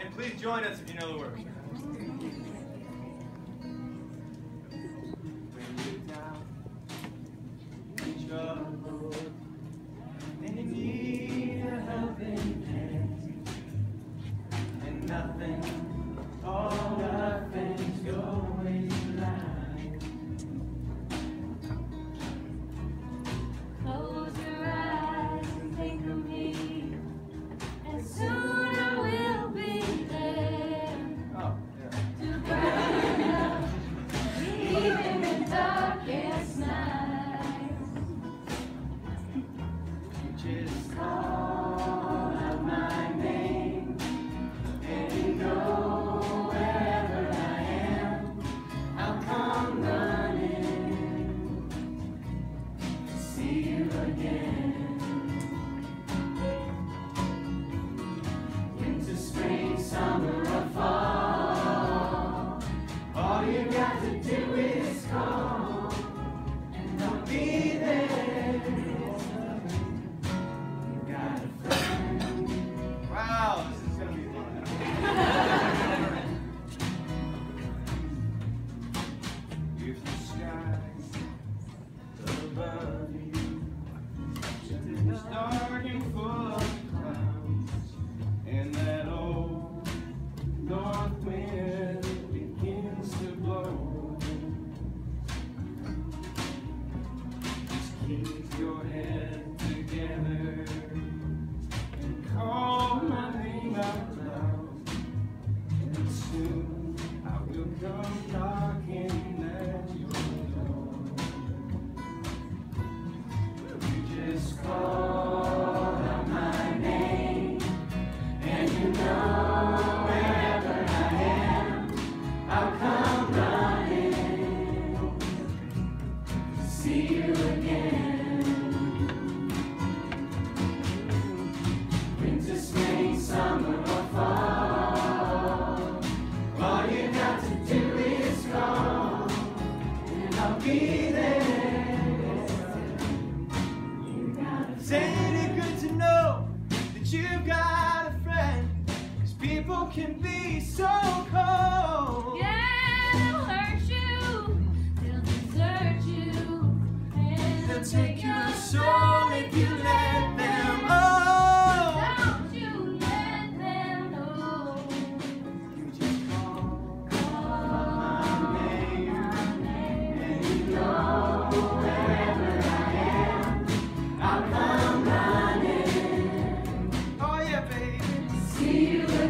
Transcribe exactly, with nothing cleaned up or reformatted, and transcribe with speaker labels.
Speaker 1: And please join us if you know the words. When you're down, in trouble, and you need a helping hand, and nothing, all nothing's going right.
Speaker 2: Close your eyes and think of me, and soon I will be there.
Speaker 1: Oh, yeah.
Speaker 2: To brighten up even the darkest night.
Speaker 1: You just
Speaker 2: Call out my name, and you know wherever I am, I'll come running to see you again. Winter, spring, summer, or fall, all you got to do is call, and I'll be there. You got a friend.
Speaker 1: wow, this is gonna be fun. If the sky above you is dark and full of clouds, and that old north wind begins to blow, just keep your head together and call my name out loud, and soon I will come knocking at your door. You just call out my name, and you know wherever I am, I'll come running to see you again. Winter, spring, summer, or fall, all you got to do is call, and I'll be there. You got a friend. Ain't it good to know that you've got a friend? 'Cause people can be so cold.
Speaker 2: Yeah, they'll hurt you, they'll desert you, and
Speaker 1: They'll take your soul if you let them. Oh,
Speaker 2: Don't you let them know.
Speaker 1: you just call
Speaker 2: Call
Speaker 1: my name,
Speaker 2: my name,
Speaker 1: and you know wherever I am,
Speaker 2: I'll come running
Speaker 1: oh yeah, baby.
Speaker 2: to see you